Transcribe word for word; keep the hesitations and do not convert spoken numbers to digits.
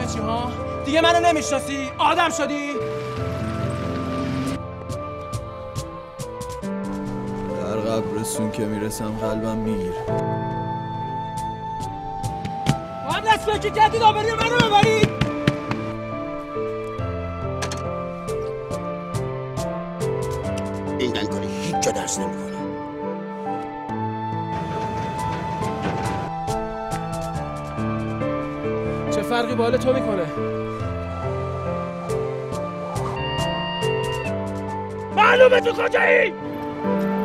چی ها؟ دیگه منو نمیشناسی؟ آدم شدی؟ در قبرستون که میرسم قلبم میگیره. با هم دست فکر کردید آبری منو ببرید. این دنکاری هیچ جا درس نمیکنه. چه فرقی با حال تو میکنه؟ معلومه تو کجایی؟